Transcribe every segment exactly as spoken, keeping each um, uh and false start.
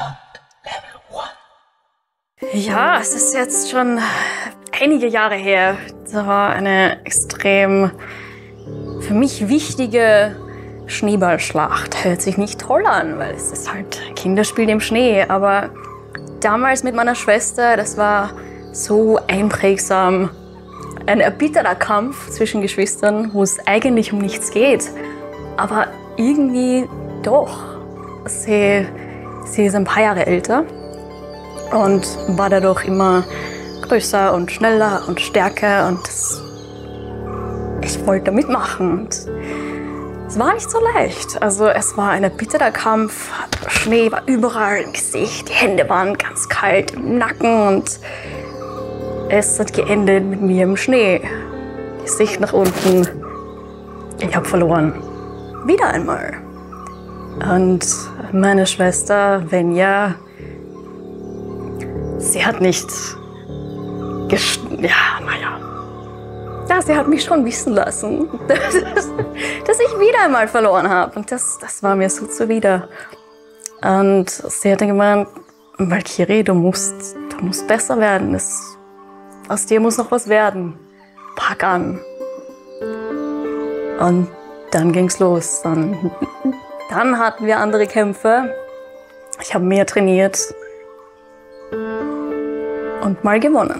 Level One. Ja, es ist jetzt schon einige Jahre her. Da war eine extrem für mich wichtige Schneeballschlacht. Hört sich nicht toll an, weil es ist halt ein Kinderspiel im Schnee. Aber damals mit meiner Schwester, das war so einprägsam. Ein erbitterter Kampf zwischen Geschwistern, wo es eigentlich um nichts geht. Aber irgendwie doch. Sie, sie ist ein paar Jahre älter und war dadurch immer größer und schneller und stärker. Und das, ich wollte mitmachen. Und es war nicht so leicht. Also es war ein erbitterter Kampf. Schnee war überall im Gesicht. Die Hände waren ganz kalt im Nacken. Und es hat geendet mit mir im Schnee. Gesicht nach unten. Ich habe verloren. Wieder einmal. Und meine Schwester, Venja, sie hat nicht gest... Ja, naja. Ja, sie hat mich schon wissen lassen, dass, dass ich wieder einmal verloren habe. Und das, das war mir so zuwider. Und sie hat dann gemeint, Valkiri, du musst, du musst besser werden. Das, aus dir muss noch was werden. Pack an. Und dann ging's los. Dann, dann hatten wir andere Kämpfe. Ich habe mehr trainiert und mal gewonnen.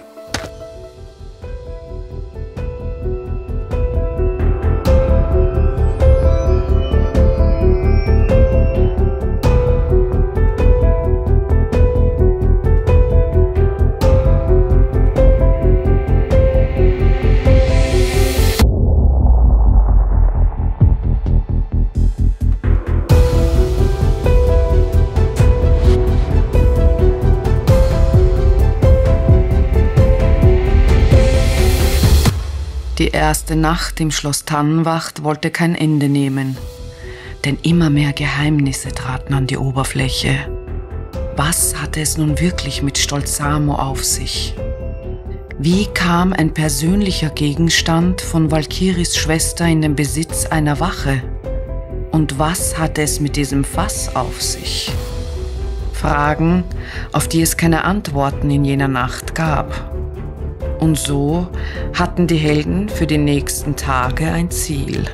Die erste Nacht im Schloss Tannwacht wollte kein Ende nehmen, denn immer mehr Geheimnisse traten an die Oberfläche. Was hatte es nun wirklich mit Stolz Samu auf sich? Wie kam ein persönlicher Gegenstand von Valkiris Schwester in den Besitz einer Wache? Und was hatte es mit diesem Fass auf sich? Fragen, auf die es keine Antworten in jener Nacht gab. Und so hatten die Helden für die nächsten Tage ein Ziel.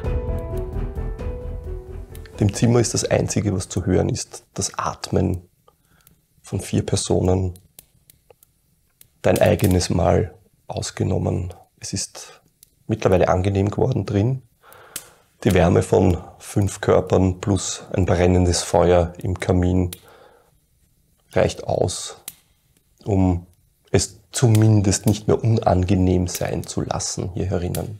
Im Zimmer ist das Einzige, was zu hören ist, das Atmen von vier Personen. Dein eigenes Mal ausgenommen. Es ist mittlerweile angenehm geworden drin. Die Wärme von fünf Körpern plus ein brennendes Feuer im Kamin reicht aus, um es zumindest nicht mehr unangenehm sein zu lassen hier herinnen.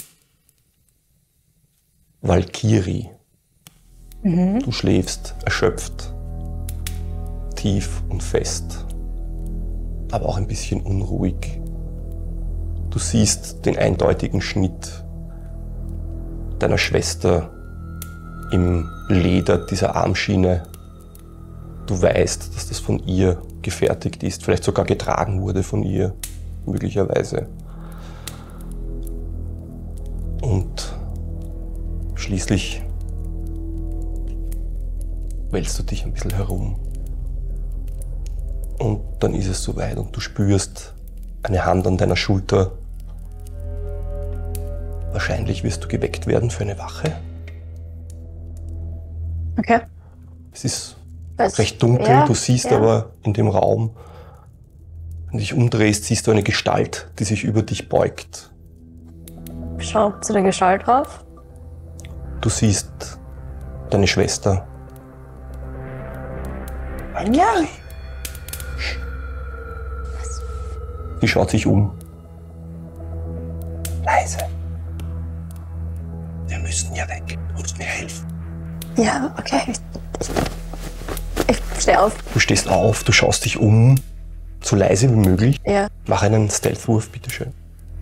Valkiri, mhm. Du schläfst erschöpft, tief und fest, aber auch ein bisschen unruhig. Du siehst den eindeutigen Schnitt deiner Schwester im Leder dieser Armschiene. Du weißt, dass das von ihr gefertigt ist, vielleicht sogar getragen wurde von ihr, möglicherweise. Und schließlich wälzt du dich ein bisschen herum. Und dann ist es soweit und du spürst eine Hand an deiner Schulter. Wahrscheinlich wirst du geweckt werden für eine Wache. Okay. Es ist Was? recht dunkel, Ja, du siehst ja. aber in dem Raum, wenn du dich umdrehst, siehst du eine Gestalt, die sich über dich beugt. Schau zu der Gestalt drauf. Du siehst deine Schwester. Ja. Sie schaut sich um. Leise. Wir müssen hier weg. Du musst mir helfen. Ja, okay. Ich, ich stehe auf. Du stehst auf, du schaust dich um, so leise wie möglich. Ja. Mach einen Stealth-Wurf, bitteschön.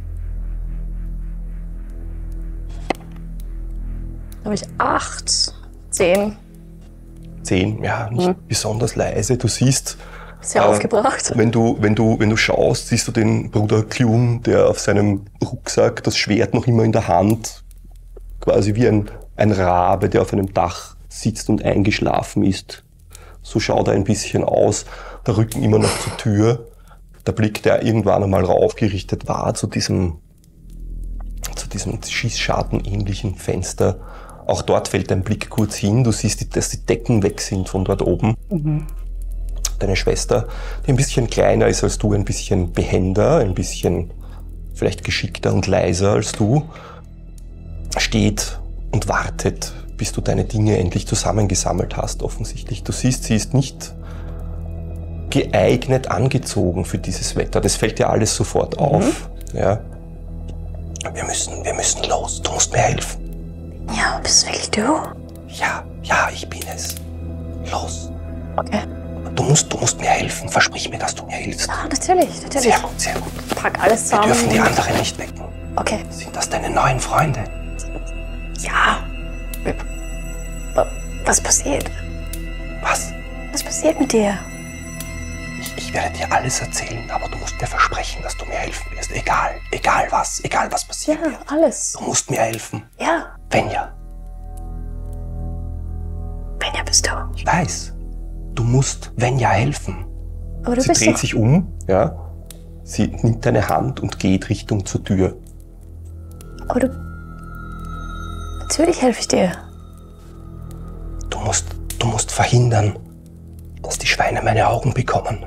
Da habe ich acht, zehn. Zehn, ja, nicht Mhm. besonders leise. Du siehst, Sehr äh, aufgebracht. Wenn du, wenn, du, wenn du schaust, siehst du den Bruder Clum, der auf seinem Rucksack das Schwert noch immer in der Hand, quasi wie ein, ein Rabe, der auf einem Dach sitzt und eingeschlafen ist. So schaut er ein bisschen aus, der Rücken immer noch zur Tür. Der Blick, der irgendwann einmal raufgerichtet war zu diesem, zu diesem Schießscharten-ähnlichen Fenster. Auch dort fällt dein Blick kurz hin. Du siehst, dass die Decken weg sind von dort oben. Mhm. Deine Schwester, die ein bisschen kleiner ist als du, ein bisschen behender, ein bisschen vielleicht geschickter und leiser als du, steht und wartet, bis du deine Dinge endlich zusammengesammelt hast, offensichtlich. Du siehst, sie ist nicht geeignet angezogen für dieses Wetter. Das fällt dir alles sofort auf. Mhm. Ja. Wir müssen, wir müssen los. Du musst mir helfen. Ja, bist du wirklich du? Ja, ja, ich bin es. Los. Okay. Du musst, du musst mir helfen. Versprich mir, dass du mir hilfst. Ja, natürlich, natürlich. Sehr gut, sehr gut. Pack alles zusammen. Wir dürfen die anderen nicht wecken. Okay. Sind das deine neuen Freunde? Ja. Was passiert? Was? Was passiert mit dir? Ich, ich werde dir alles erzählen, aber du musst mir versprechen, dass du mir helfen wirst. Egal, egal was, egal was passiert. Ja, alles. Du musst mir helfen. Ja. Venja. Venja bist du. Ich weiß. Du musst Venja helfen. Aber du Sie bist dreht doch... sich um, ja. Sie nimmt deine Hand und geht Richtung zur Tür. Aber du... Natürlich helfe ich dir. Du musst, du musst verhindern, dass die Schweine meine Augen bekommen.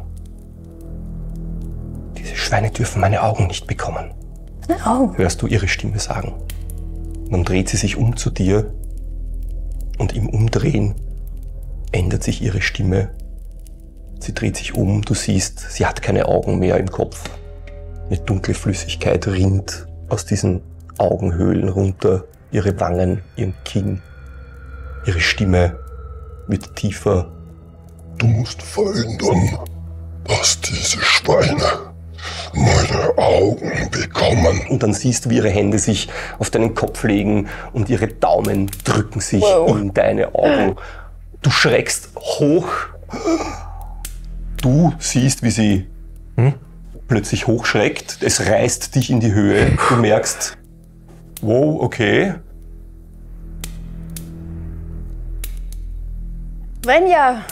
Diese Schweine dürfen meine Augen nicht bekommen. Meine Augen? Hörst du ihre Stimme sagen. Dann dreht sie sich um zu dir und im Umdrehen ändert sich ihre Stimme. Sie dreht sich um, du siehst, sie hat keine Augen mehr im Kopf. Eine dunkle Flüssigkeit rinnt aus diesen Augenhöhlen runter, ihre Wangen, ihren Kinn. Ihre Stimme wird tiefer. Du musst verhindern, dass diese Schweine meine Augen bekommen. Und dann siehst du, wie ihre Hände sich auf deinen Kopf legen und ihre Daumen drücken sich wow. in deine Augen. Du schreckst hoch. Du siehst, wie sie hm? plötzlich hochschreckt. Es reißt dich in die Höhe. Du merkst, wow, okay. Venja!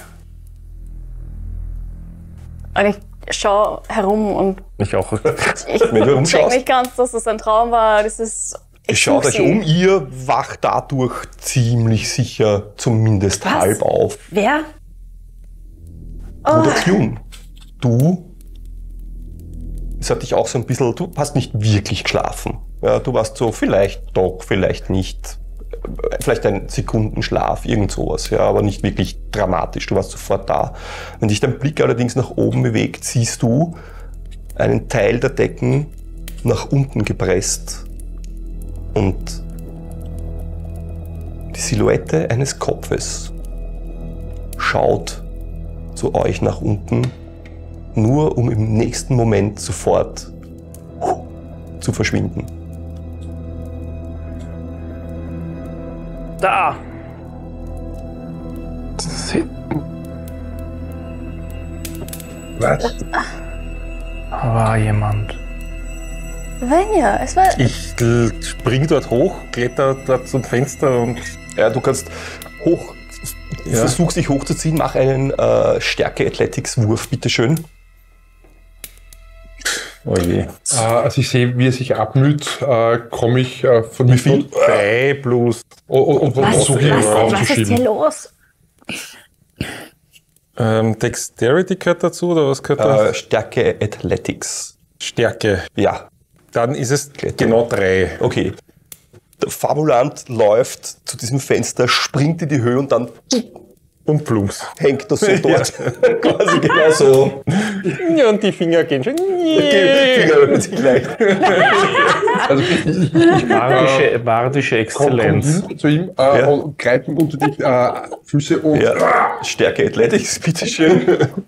Und ich schaue herum und ich auch. Ich denke nicht ganz, dass das ein Traum war. Das ist. Ihr schaut euch um, ihr wacht dadurch ziemlich sicher zumindest Was? halb auf. Wer? Bruder Tune, du, es hat dich auch so ein bisschen, du hast nicht wirklich geschlafen. Ja, du warst so, vielleicht doch, vielleicht nicht. Vielleicht ein Sekundenschlaf, irgend sowas, ja, aber nicht wirklich dramatisch. Du warst sofort da. Wenn dich dein Blick allerdings nach oben bewegt, siehst du einen Teil der Decken nach unten gepresst und die Silhouette eines Kopfes schaut zu euch nach unten, nur um im nächsten Moment sofort zu verschwinden. Da! Was? War jemand. Venja, es war... Ich spring dort hoch, kletter dort zum Fenster und... Ja, du kannst hoch... Ja. Versuch dich hochzuziehen, mach einen äh, Stärke-Athletics-Wurf, bitteschön. Oh je. Äh, also ich sehe, wie er sich abmüht, äh, komme ich äh, von wie viel? Drei plus. Und, und, und was, versuche ihn was, was ist hier los? Ähm, Dexterity gehört dazu, oder was gehört da? Äh, Stärke-Athletics. Stärke. Ja. Dann ist es Kletter. genau drei. Okay. Der Fabulant läuft zu diesem Fenster, springt in die Höhe und dann und plumps. hängt das so dort. Quasi genau so. Ja, und die Finger gehen schon. Die Finger öffnen sich leicht. Also ich, ich, ich Bardische, bardische Exzellenz. Komm, komm zu ihm äh, ja. und greife ihm unter die äh, Füße und... Ja. Stärke Athletics, bitteschön.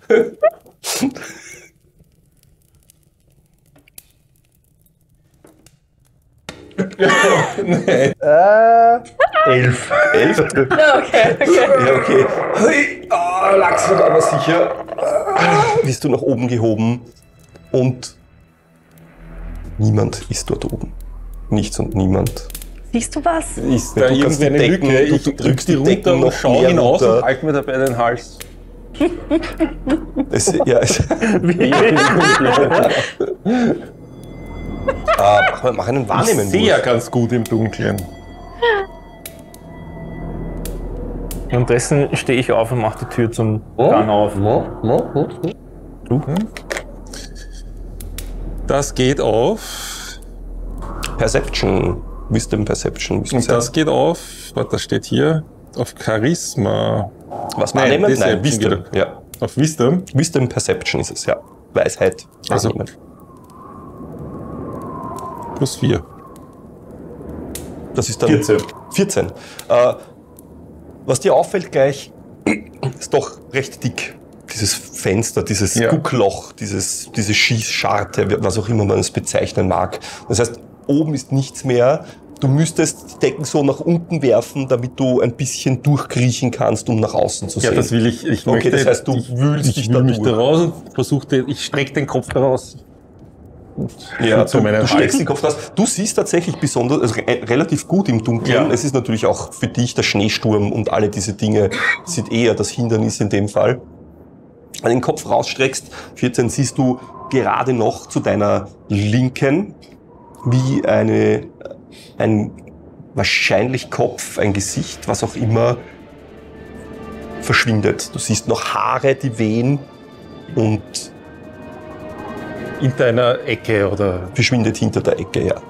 Nein. Äh, elf. Elf? Okay, okay. Ja, okay. Hey, oh, Lachs wird aber sicher. Bist du nach oben gehoben und niemand ist dort oben. Nichts und niemand. Siehst du was? Ist Ja, da du kannst irgendeine die Decken, Lücke? du Ich drückst drückst die die Decken runter und noch schau mehr hinaus runter. und halt mir dabei den Hals. Es, ja, es, äh, mach, mach einen Wahrnehmen. Ich sehe ja ganz gut im Dunkeln. Währenddessen stehe ich auf und mache die Tür zum Gang auf. Das geht auf. Perception. Wisdom Perception. Und das geht auf. Was das steht hier? Auf Charisma. Was wahrnehmen? Nein, Nein, Wisdom. Wisdom. Ja. Auf Wisdom? Wisdom Perception ist es, ja. Weisheit. Also wahrnehmen. Plus vier. Das ist dann vierzehn. vierzehn. Äh, was dir auffällt gleich, ist doch recht dick. Dieses Fenster, dieses Ja. Guckloch, dieses, diese Schießscharte, was auch immer man es bezeichnen mag. Das heißt, oben ist nichts mehr. Du müsstest die Decken so nach unten werfen, damit du ein bisschen durchkriechen kannst, um nach außen zu Ja, sehen. das will ich. Ich Okay, möchte, das heißt, du ich, wühlst ich dich wühl da mich da durch. raus und versuche, ich strecke den Kopf da raus. Ja, Schütze du, meinen du Hals. steckst den Kopf raus. Du siehst tatsächlich besonders, also re relativ gut im Dunkeln. Ja. Es ist natürlich auch für dich der Schneesturm und alle diese Dinge sind eher das Hindernis in dem Fall. Wenn du den Kopf rausstreckst, vierzehn, siehst du gerade noch zu deiner Linken, wie eine, ein wahrscheinlich Kopf, ein Gesicht, was auch immer, verschwindet. Du siehst noch Haare, die wehen und In deiner Ecke oder verschwindet hinter der Ecke, ja.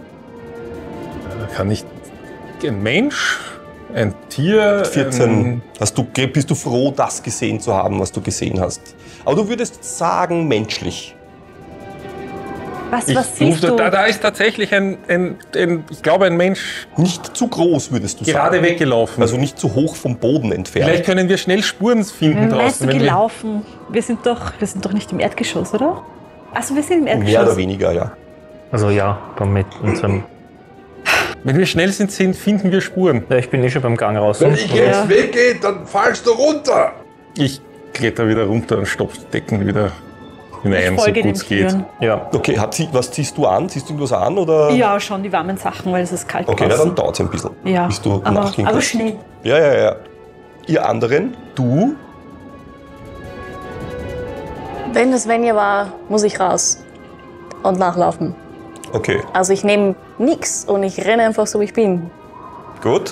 kann ich ein Mensch, ein Tier, vierzehn. Ein, Hast du, bist du froh, das gesehen zu haben, was du gesehen hast. Aber du würdest sagen, menschlich. Was, ich, was siehst du? Da, da ist tatsächlich ein, ein, ein, ich glaube, ein Mensch Nicht zu groß, würdest du gerade sagen. weggelaufen. Also nicht zu hoch vom Boden entfernt. Vielleicht können wir schnell Spuren finden Meinst draußen. du wenn wir- gelaufen? Wir sind doch, wir sind doch nicht im Erdgeschoss, oder? Achso, wir sind im Erdgeschoss. Mehr oder weniger, ja. Also ja, dann mit unserem. Wenn wir schnell sind, sind, finden wir Spuren. Ja, ich bin eh schon beim Gang raus. Wenn ich Ja. jetzt weggehe, dann fallst du runter. Ich kletter wieder runter und stopfe die Decken wieder hinein, Ich so folge gut den es geht. Türen. Ja. Okay, hat sie, was ziehst du an? Ziehst du irgendwas an? Oder? Ja, schon die warmen Sachen, weil es ist kalt Okay, na, draußen. dann dauert es ein bisschen, Ja, bis du aber, nachgehen aber kannst. schnell. Ja, ja, ja. Ihr anderen, du, Wenn es Svenja war, muss ich raus und nachlaufen. okay, Also ich nehme nichts und ich renne einfach so, wie ich bin. gut.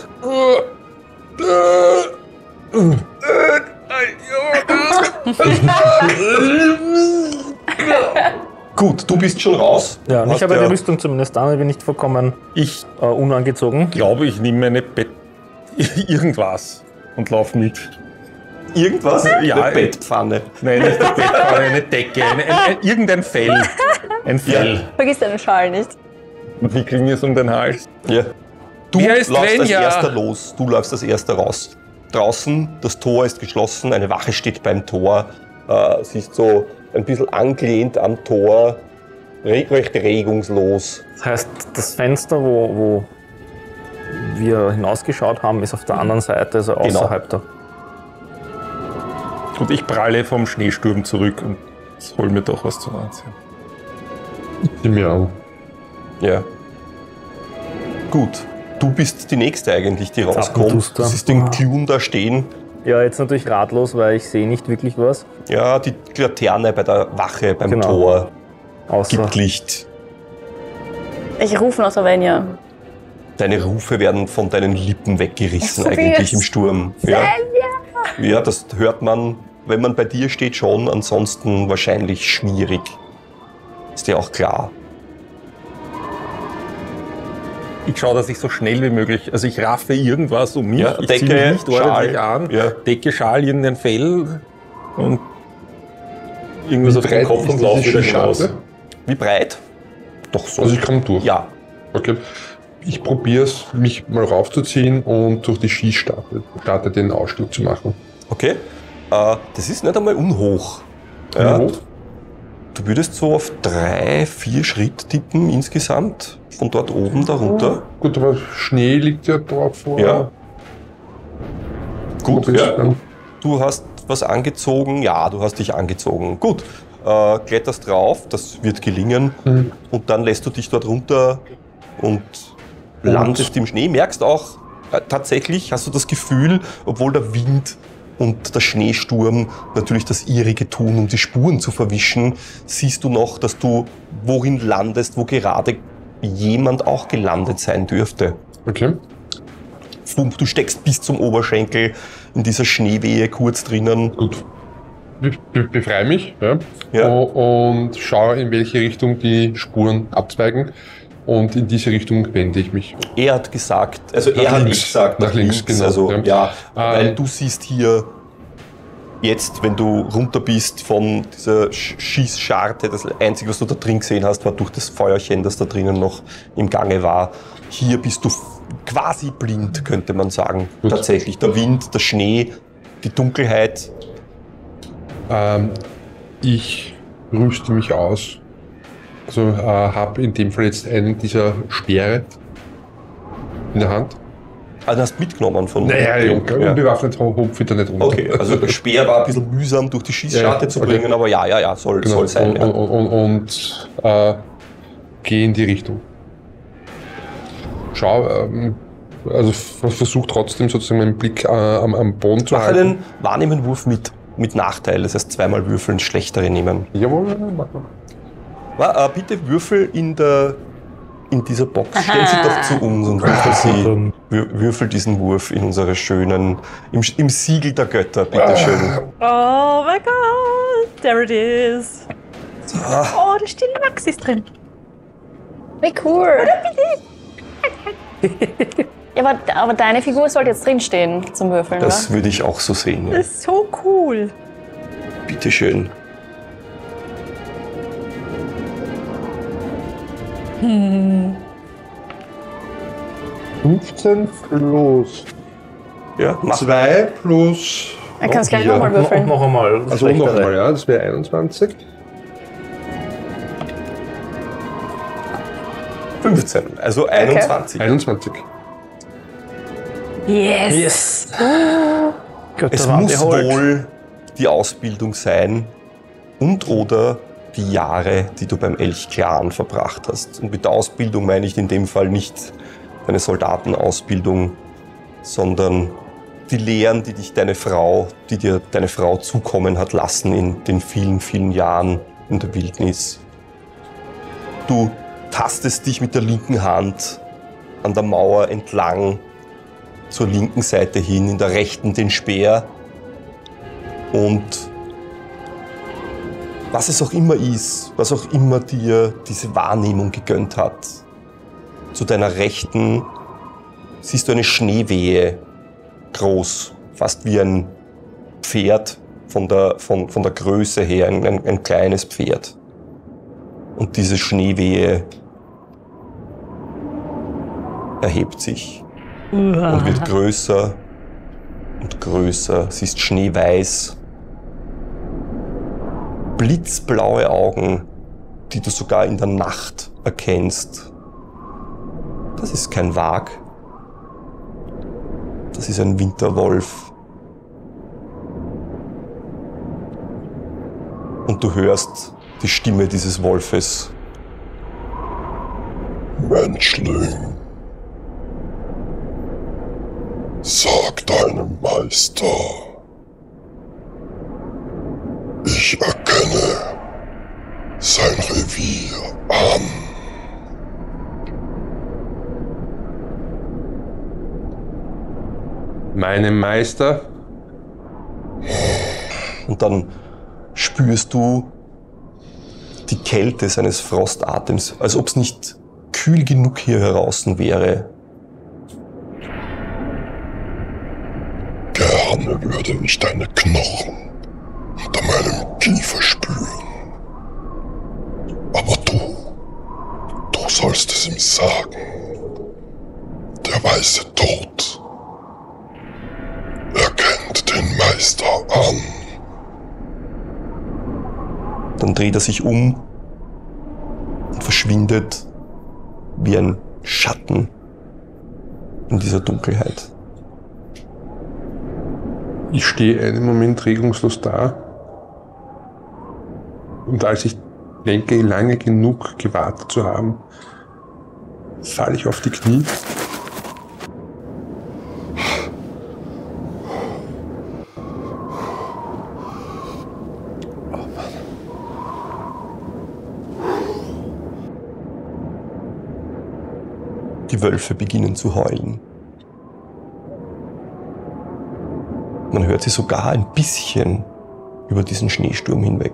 Gut, du bist schon raus. Ja, und Hast ich habe ja- die Rüstung zumindest an, ich bin nicht vollkommen Ich äh, unangezogen. glaube, ich nehme eine Bett... irgendwas und laufe mit. Irgendwas? Ja, Eine Bettpfanne. Nein, nicht eine Bettpfanne, eine Decke, eine, ein, ein, irgendein Fell. Ein Fell. Vergiss deinen Schal nicht. Und wie kriegen wir es um den Hals? Ja. Du Wer ist läufst als Svenja? erster los. Du läufst als erster raus. Draußen, das Tor ist geschlossen, eine Wache steht beim Tor. Äh, siehst so ein bisschen angelehnt am Tor, re recht regungslos. Das heißt, das Fenster, wo, wo wir hinausgeschaut haben, ist auf der anderen Seite, also Genau. außerhalb der. Und ich pralle vom Schneesturm zurück und hol mir doch was zum Anziehen. Sieh mir an. Ja. Gut. Du bist die Nächste eigentlich, die rauskommt. Zappenduster. Du siehst den Klun da stehen. Ja, jetzt natürlich ratlos, weil ich sehe nicht wirklich was. Ja, die Laterne bei der Wache beim Genau. Tor Außer gibt Licht. Ich rufe nach Svenja. Deine Rufe werden von deinen Lippen weggerissen, So eigentlich jetzt. im Sturm. Ja. ja, das hört man, wenn man bei dir steht, schon, ansonsten wahrscheinlich schwierig. Ist dir auch klar. Ich schaue, dass ich so schnell wie möglich, also ich raffe irgendwas um mich, Ja, ich Decke, ziehe mich nicht ordentlich Schal. an, Ja. Decke, Schal, irgendein Fell und irgendwas auf den breit Kopf ist und laufe diese wieder hinaus. Scharte? Wie breit? Doch so. Also ich komme durch. ja, Okay. Ich probiere es, mich mal raufzuziehen und durch die Schießstarte Starte den Ausstieg zu machen. okay. Äh, das ist nicht einmal unhoch. Ja. Wo? Du würdest so auf drei, vier Schritt tippen insgesamt, von dort oben da runter. Gut, aber Schnee liegt ja drauf vor. Ja. Gut, Probier's ja. dann. Du hast was angezogen, ja, du hast dich angezogen. Gut, äh, kletterst drauf, das wird gelingen. Mhm. Und dann lässt du dich dort runter und landest im Schnee. Merkst auch, äh, tatsächlich hast du das Gefühl, obwohl der Wind und der Schneesturm natürlich das ihrige tun, um die Spuren zu verwischen, siehst du noch, dass du worin landest, wo gerade jemand auch gelandet sein dürfte. Okay. Du steckst bis zum Oberschenkel in dieser Schneewehe kurz drinnen. Gut. Be be befreie mich, ja, Ja. und schaue, in welche Richtung die Spuren abzweigen. Und in diese Richtung wende ich mich. Er hat gesagt, also Nach er hat links. nicht gesagt, Nach links, genau, Also ja. ja, Ähm. weil du siehst hier jetzt, wenn du runter bist von dieser Sch- Schießscharte, das Einzige, was du da drin gesehen hast, war durch das Feuerchen, das da drinnen noch im Gange war. Hier bist du f- quasi blind, könnte man sagen. Gut. Tatsächlich. Der Wind, der Schnee, die Dunkelheit. Ähm, ich rüste mich aus. Also äh, habe in dem Fall jetzt einen dieser Speere in der Hand. Ah, du hast mitgenommen von Naja, dem- ja, unbewaffnet hupfe ich da nicht runter. Okay, also der Speer war ein bisschen mühsam durch die Schießscharte Ja, zu okay. bringen, aber ja, ja, ja, soll, Genau. soll sein. Und, Ja. und, und, und äh, gehe in die Richtung. Schau, ähm, also v- versuch trotzdem sozusagen meinen Blick äh, am, am Boden zu Mach halten. einen Wahrnehmenwurf mit, mit Nachteil, das heißt zweimal würfeln, schlechtere nehmen. Jawohl, mach mal. Wa- äh, bitte würfel in, der, in dieser Box. Stellen Sie doch zu uns und würfel, Sie, wür- würfel diesen Wurf in unsere schönen, im, im Siegel der Götter, bitteschön. Oh mein Gott, there it is. Oh, der stille Max ist drin. Wie cool. Ja, aber, aber deine Figur sollte jetzt drinstehen zum Würfeln, Das oder? würde ich auch so sehen. Ja. Das ist so cool. Bitteschön. fünfzehn plus Ja, mach zwei plus. Dann kannst du gleich vier. nochmal Noch, würfeln. noch einmal. das Also noch Schlechtere. einmal, ja, das wäre einundzwanzig. fünfzehn, also einundzwanzig. einundzwanzig. Yes. Yes. Gott, Es da waren die muss Holt. wohl die Ausbildung sein und oder die Jahre, die du beim Elchclan verbracht hast. Und mit der Ausbildung meine ich in dem Fall nicht deine Soldatenausbildung, sondern die Lehren, die dich deine Frau, die dir deine Frau zukommen hat lassen in den vielen, vielen Jahren in der Wildnis. Du tastest dich mit der linken Hand an der Mauer entlang zur linken Seite hin, in der rechten den Speer. Und was es auch immer ist, was auch immer dir diese Wahrnehmung gegönnt hat, zu deiner Rechten siehst du eine Schneewehe, groß, fast wie ein Pferd von der, von, von der Größe her, ein, ein, ein kleines Pferd. Und diese Schneewehe erhebt sich und wird größer und größer. Sie ist schneeweiß. Blitzblaue Augen, die du sogar in der Nacht erkennst. Das ist kein Wag. Das ist ein Winterwolf. Und du hörst die Stimme dieses Wolfes. Menschling, sag deinem Meister, ich erkenne sein Revier an. Meinem Meister. Und dann spürst du die Kälte seines Frostatems, als ob es nicht kühl genug hier draußen wäre. Gerne würde ich deine Knochen unter meinem Kiefer spüren. Aber du, du sollst es ihm sagen. Der weiße Tod erkennt den Meister an. Dann dreht er sich um und verschwindet wie ein Schatten in dieser Dunkelheit. Ich stehe einen Moment regungslos da. Und als ich denke, lange genug gewartet zu haben, falle ich auf die Knie. Die Wölfe beginnen zu heulen. Man hört sie sogar ein bisschen über diesen Schneesturm hinweg.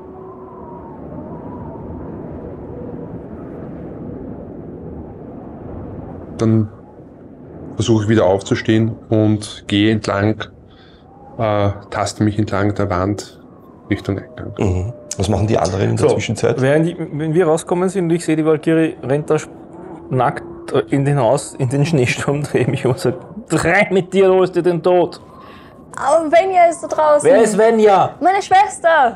Dann versuche ich wieder aufzustehen und gehe entlang, äh, taste mich entlang der Wand Richtung Eingang. Mhm. Was machen die anderen in der So, Zwischenzeit? Während die, wenn wir rauskommen sind und ich sehe, die Valkyrie rennt da nackt in den Haus, in den Schneesturm, drehe mich um und sage, rein mit dir, du holst dir den Tod. Aber Venja ist da draußen. Wer ist Venja? Meine Schwester.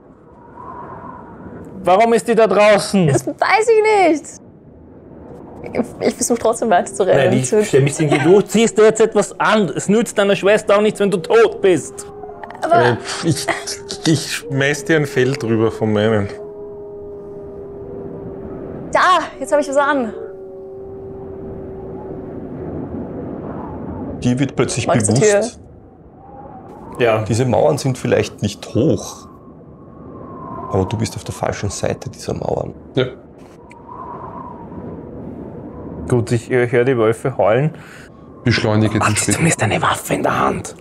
Warum ist die da draußen? Das weiß ich nicht. Ich, ich versuche trotzdem weiter zu rennen. Nein, ich stelle mich in die Du ziehst dir jetzt etwas an. Es nützt deiner Schwester auch nichts, wenn du tot bist. Aber Äh, ich, ich schmeiß dir ein Fell drüber von meinem. da, jetzt habe ich was an. Die wird plötzlich Magst du bewusst, Ja. diese Mauern sind vielleicht nicht hoch, aber du bist auf der falschen Seite dieser Mauern. Ja. Gut, ich äh, höre die Wölfe heulen. Beschleunige den Hat sie Schritt. zumindest eine Waffe in der Hand?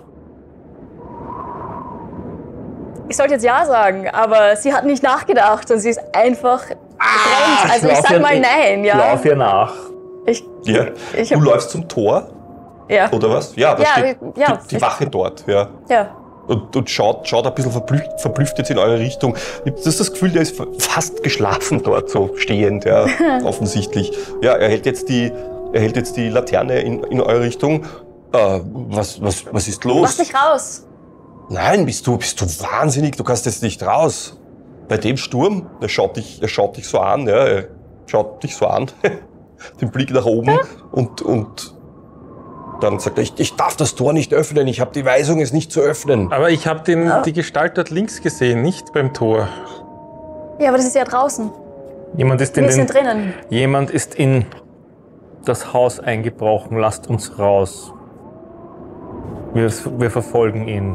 Ich sollte jetzt ja sagen, aber sie hat nicht nachgedacht und sie ist einfach getrennt. Also ich lauf sag ihr- mal nein, Ich ja. lauf ihr nach. Ich, Ja. ich Du hab, läufst zum Tor, ja, oder was? Ja, da Ja, steht ja, die, die ich- Wache dort. Ja. ja. Und, und schaut, schaut ein bisschen verblüfft, verblüfft jetzt in eure Richtung. Das ist das Gefühl, der ist fast geschlafen dort, so stehend, ja, offensichtlich. Ja, er hält jetzt die, er hält jetzt die Laterne in, in eure Richtung. Äh, was, was, was ist los? Mach dich raus. Nein, bist du, bist du wahnsinnig? Du kannst jetzt nicht raus. Bei dem Sturm, er schaut dich, er schaut dich so an, ja, er schaut dich so an, den Blick nach oben und, und dann sagt er, ich, ich darf das Tor nicht öffnen, ich habe die Weisung, es nicht zu öffnen. Aber ich habe den die Gestalt dort links gesehen, nicht beim Tor. Ja, aber das ist ja draußen. Jemand ist in Wir den, sind drinnen. Jemand ist in das Haus eingebrochen. Lasst uns raus. Wir, wir verfolgen ihn.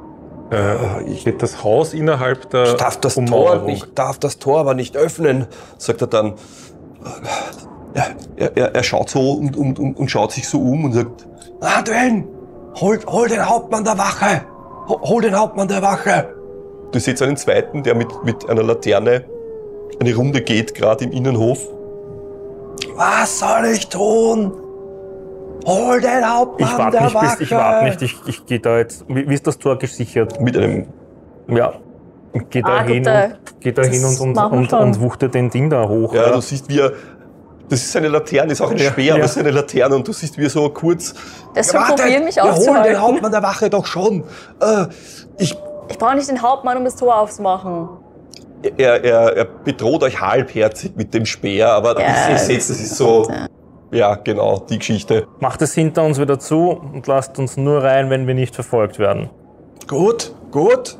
Äh, steht das Haus innerhalb der Ich darf das Tor, Ummauerung? ich darf das Tor aber nicht öffnen, sagt er dann. Ja, er, er, er schaut so und, und, und, und schaut sich so um und sagt, ah, denn, hol, hol den Hauptmann der Wache, hol, hol den Hauptmann der Wache. Du siehst einen zweiten, der mit, mit einer Laterne eine Runde geht, gerade im Innenhof. Was soll ich tun? Hol den Hauptmann Ich warte der nicht, Wache. bis, ich warte nicht, ich, ich gehe da jetzt. Wie, wie ist das Tor gesichert? Mit einem, Ja. Ich gehe da Ah, hin gut, äh, und, geh da das hin und, und, machen wir und, schon. und wuchte den Ding da hoch. ja, du siehst, wie er, das ist seine Laterne, ist auch ein Ja, Speer, ja. aber es ist eine Laterne und du siehst, wie er so kurz. Deswegen warte, probieren mich wir holen den aufzuhalten. Hauptmann der Wache doch schon. Äh, ich, Ich brauche nicht den Hauptmann, um das Tor aufzumachen. er, er, er bedroht euch halbherzig mit dem Speer, aber Ja, ihr seht, das ist so, ja, genau, die Geschichte. Macht es hinter uns wieder zu und lasst uns nur rein, wenn wir nicht verfolgt werden. Gut, gut.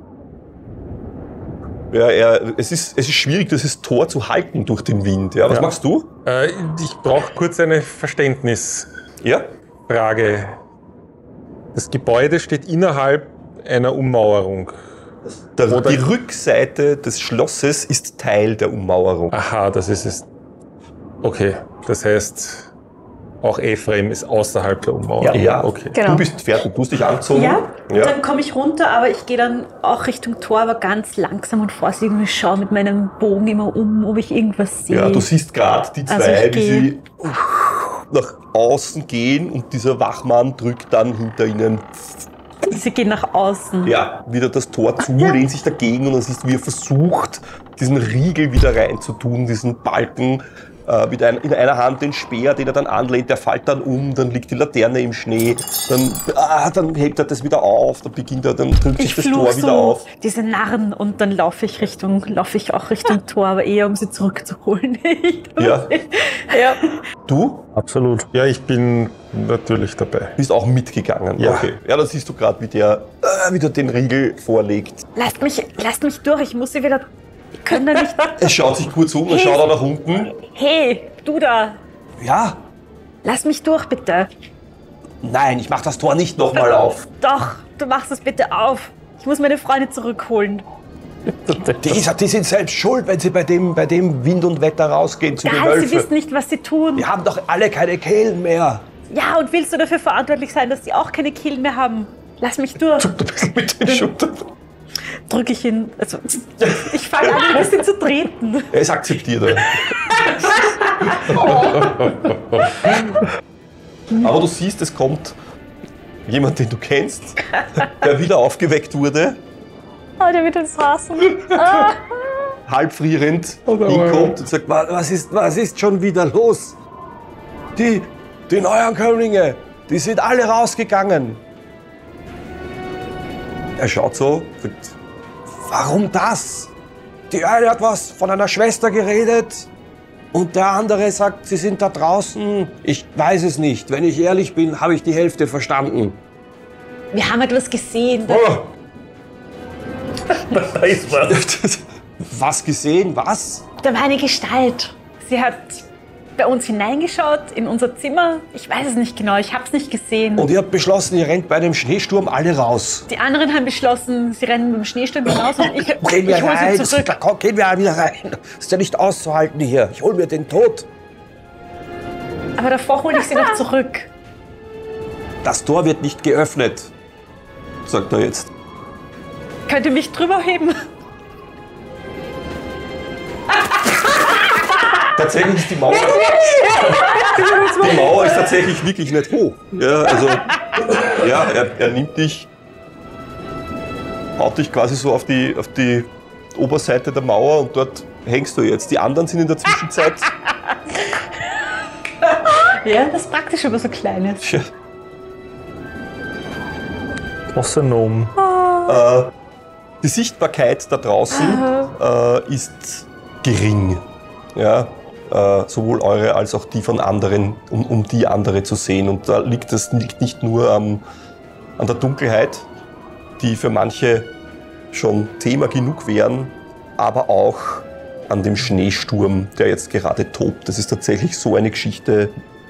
Ja, er, es, ist, es ist schwierig, dieses Tor zu halten durch den Wind. Ja, was Ja. machst du? Äh, ich brauche kurz eine Verständnisfrage. Ja? Das Gebäude steht innerhalb einer Ummauerung. Der, Oder- die Rückseite des Schlosses ist Teil der Ummauerung. Aha, das ist es. Okay, das heißt, auch Ephraim ist außerhalb der Ummauerung. Ja, okay. Genau. Du bist fertig, du hast dich angezogen. Ja, Ja. dann komme ich runter, aber ich gehe dann auch Richtung Tor, aber ganz langsam und vorsichtig und ich schaue mit meinem Bogen immer um, ob ich irgendwas sehe. Ja, du siehst gerade die Also zwei, ich wie gehe- sie nach außen gehen und dieser Wachmann drückt dann hinter ihnen Sie gehen nach außen. ja, wieder das Tor zu, lehnt sich dagegen und dann siehst du, wie er versucht, diesen Riegel wieder reinzutun, diesen Balken. Äh, mit ein, in einer Hand den Speer, den er dann anlehnt, der fällt dann um, dann liegt die Laterne im Schnee, dann, ah, dann hebt er das wieder auf, dann beginnt er, dann drückt sich Ich das fluch Tor wieder so, auf. diese Narren, und dann laufe ich Richtung, laufe ich auch Richtung Tor, aber eher um sie zurückzuholen. Ja. Ja. Du Absolut. Ja, ich bin natürlich dabei. bist auch mitgegangen. Ja. Okay. Ja, dann siehst du gerade, wie der äh, wieder den Riegel vorlegt. Lasst mich, lasst mich durch, ich muss sie wieder. Ich kann da nicht. Er schaut sich kurz um, er schaut auch nach unten. Hey, du da, Ja, lass mich durch, bitte. nein, ich mach das Tor nicht nochmal auf. Doch, du machst es bitte auf. Ich muss meine Freunde zurückholen. Die, die sind selbst schuld, wenn sie bei dem, bei dem Wind und Wetter rausgehen zu den Wölfen. Sie wissen nicht, was sie tun. Wir haben doch alle keine Kehlen mehr. Ja, und willst du dafür verantwortlich sein, dass die auch keine Kehlen mehr haben? Lass mich durch. Zuckt ein bisschen mit den Schultern. Drücke ich ihn. Also, ich fange an, ein bisschen zu treten. Er ist akzeptiert. Aber du siehst, es kommt jemand, den du kennst, der wieder aufgeweckt wurde. Oh, der wird uns hassen. Ah. Halb frierend hinkommt und sagt, was ist, was ist schon wieder los? Die, die Neuankömmlinge, die sind alle rausgegangen. Er schaut so, sagt, warum das? Die eine hat was von einer Schwester geredet und der andere sagt, sie sind da draußen. Ich weiß es nicht. Wenn ich ehrlich bin, habe ich die Hälfte verstanden. Wir haben etwas gesehen. Oh. Da ist was. Was gesehen? Was? Da war eine Gestalt. Sie hat bei uns hineingeschaut, in unser Zimmer. Ich weiß es nicht genau, ich habe es nicht gesehen. Und ihr habt beschlossen, ihr rennt bei dem Schneesturm alle raus. Die anderen haben beschlossen, sie rennen mit dem Schneesturm hinaus und ich, gehen wir ich hole rein. sie zurück. Da, komm, gehen wir wieder rein. Das ist ja nicht auszuhalten hier. Ich hole mir den Tod. Aber davor hole ich sie noch zurück. Das Tor wird nicht geöffnet, sagt er jetzt. Könnt ihr mich drüber heben? Tatsächlich ist die Mauer. Die Mauer ist tatsächlich wirklich nicht hoch. Ja, also, ja, er, er nimmt dich, haut dich quasi so auf die, auf die Oberseite der Mauer und dort hängst du jetzt. Die anderen sind in der Zwischenzeit. Ja, das ist praktisch, aber so klein ist. Ja. Ossenom. Äh, die Sichtbarkeit da draußen äh, ist gering. Ja, äh, sowohl eure als auch die von anderen, um, um die andere zu sehen. Und da liegt es liegt nicht nur ähm, an der Dunkelheit, die für manche schon Thema genug wären, aber auch an dem Schneesturm, der jetzt gerade tobt. Das ist tatsächlich so eine Geschichte.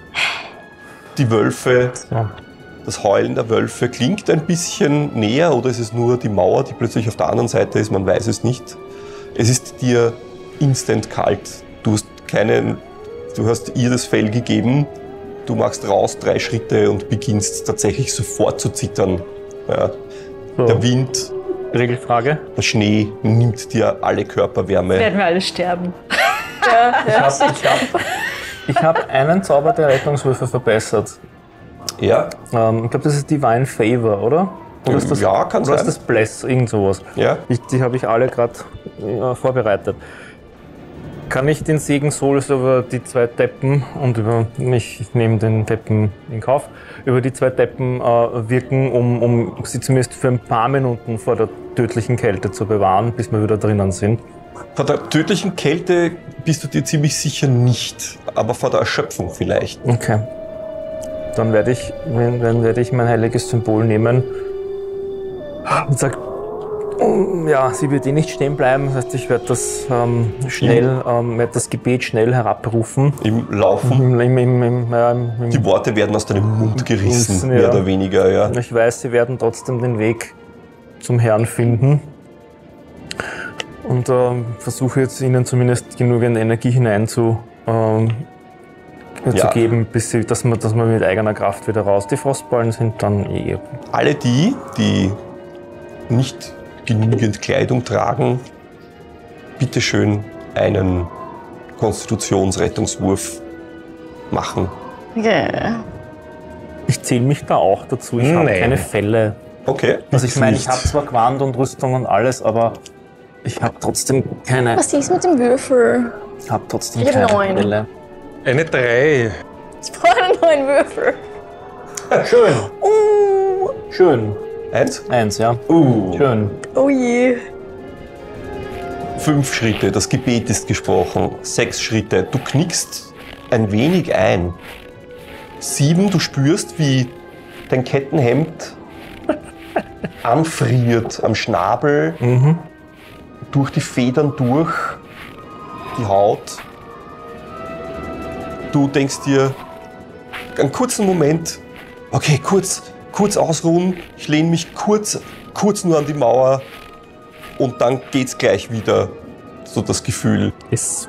Die Wölfe, Ja. das Heulen der Wölfe klingt ein bisschen näher, oder ist es nur die Mauer, die plötzlich auf der anderen Seite ist? Man weiß es nicht. Es ist dir instant kalt. Du hast keinen, du hast ihr das Fell gegeben, du machst raus drei Schritte und beginnst tatsächlich sofort zu zittern. Ja. So. Der Wind, Regelfrage. der Schnee nimmt dir alle Körperwärme. Werden wir alle sterben. Ich habe ich hab, ich hab einen Zauber der Rettungswürfe verbessert. Ja, Ähm, ich glaube, das ist Divine Favor, oder? Oder ist das, Ja, kann oder ist sein. das Bless, irgend sowas? ja. Ich, die habe ich alle gerade äh, vorbereitet. Kann ich den Segen Souls über die zwei Deppen und über mich, ich nehme den Deppen in Kauf, über die zwei Deppen äh, wirken, um, um sie zumindest für ein paar Minuten vor der tödlichen Kälte zu bewahren, bis wir wieder drinnen sind? Vor der tödlichen Kälte bist du dir ziemlich sicher nicht, aber vor der Erschöpfung vielleicht. Okay. Dann werde ich, dann werde ich mein heiliges Symbol nehmen und sage, um, ja, sie wird eh nicht stehen bleiben. Das heißt, ich werde das ähm, schnell, ähm, werde das Gebet schnell herabrufen. Im Laufen. Im, im, im, im, ja, im, Die Worte werden aus deinem Mund gerissen, Ja. mehr oder weniger, ja. Ich weiß, sie werden trotzdem den Weg zum Herrn finden. Und ähm, versuche jetzt ihnen zumindest genügend Energie hinein zu, ähm, Ja. zu geben, bis sie, dass, man, dass man mit eigener Kraft wieder raus. Die Frostballen sind dann eh. Alle die, die nicht genügend Kleidung tragen, bitteschön einen Konstitutionsrettungswurf machen. Okay. Ich zähle mich da auch dazu. Ich habe Nein. keine Fälle. Okay. Also ich meine, ich Nicht. habe zwar Gewand und Rüstung und alles, aber ich habe trotzdem keine, Was ist mit dem Würfel? hab trotzdem Ich hab keine neun. Fälle. Eine drei. Ich brauche einen neuen Würfel. Schön. Oh, Schön. Eins. Eins, ja. Uh. Schön. oh je. Fünf Schritte, das Gebet ist gesprochen. Sechs Schritte, du knickst ein wenig ein. Sieben, du spürst, wie dein Kettenhemd anfriert am Schnabel, Mhm. durch die Federn durch, die Haut. Du denkst dir einen kurzen Moment, okay, kurz, kurz ausruhen, ich lehne mich kurz, kurz nur an die Mauer und dann geht's gleich wieder, so das Gefühl. Ist.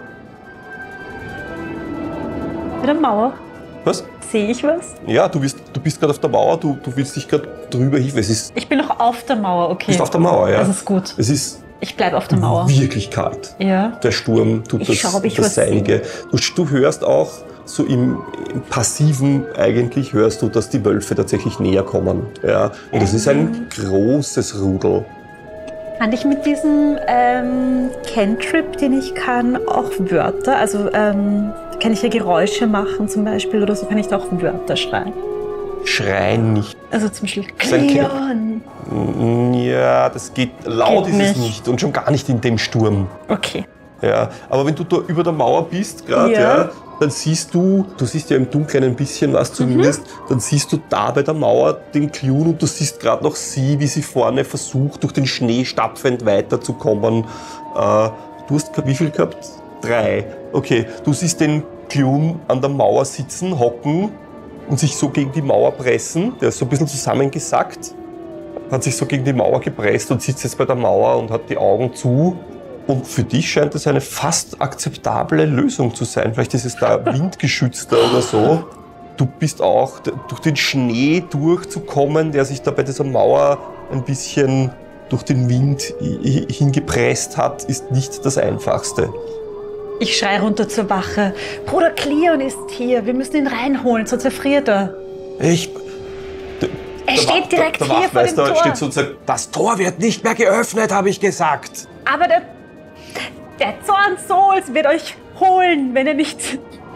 Bei der Mauer. Was? Sehe ich was? Ja, du bist, du bist gerade auf der Mauer, du, du willst dich gerade drüber hieven. Es ist, Ich bin noch auf der Mauer, okay. bist auf der Mauer, ja. Das ist gut. Es ist Ich bleibe auf der Mauer. wirklich kalt. Ja. Der Sturm tut Ich das, schau, ob ich das was Seinige. Du, du hörst auch, so im, im Passiven eigentlich, hörst du, dass die Wölfe tatsächlich näher kommen. Ja. Und es ist ein großes Rudel. Kann ich mit diesem ähm, Cantrip, den ich kann, auch Wörter, also ähm, kann ich ja Geräusche machen zum Beispiel oder so, kann ich da auch Wörter schreien? Schreien nicht. Also zum Beispiel Sein Cleon. Ja, das geht, laut Geht ist es nicht. nicht und schon gar nicht in dem Sturm. Okay. Ja, aber wenn du da über der Mauer bist, gerade, Ja. ja, dann siehst du, du siehst ja im Dunkeln ein bisschen was zumindest, Mhm. dann siehst du da bei der Mauer den Clown und du siehst gerade noch sie, wie sie vorne versucht, durch den Schnee stapfend weiterzukommen. Äh, du hast wie viel gehabt? Drei. Okay, du siehst den Clown an der Mauer sitzen, hocken und sich so gegen die Mauer pressen. Der ist so ein bisschen zusammengesackt, hat sich so gegen die Mauer gepresst und sitzt jetzt bei der Mauer und hat die Augen zu. Und für dich scheint es eine fast akzeptable Lösung zu sein. Vielleicht ist es da windgeschützter oder so. Du bist auch d- durch den Schnee durchzukommen, der sich da bei dieser Mauer ein bisschen durch den Wind hi- hingepresst hat, ist nicht das Einfachste. Ich schreie runter zur Wache. Bruder Cleon ist hier. Wir müssen ihn reinholen, sonst erfriert er. Ich... d- Er der steht Wa- direkt der, der hier vor dem Wachtmeister Tor. steht so und sagt, das Tor wird nicht mehr geöffnet, habe ich gesagt. Aber der, der Zorn Souls wird euch holen, wenn er nicht...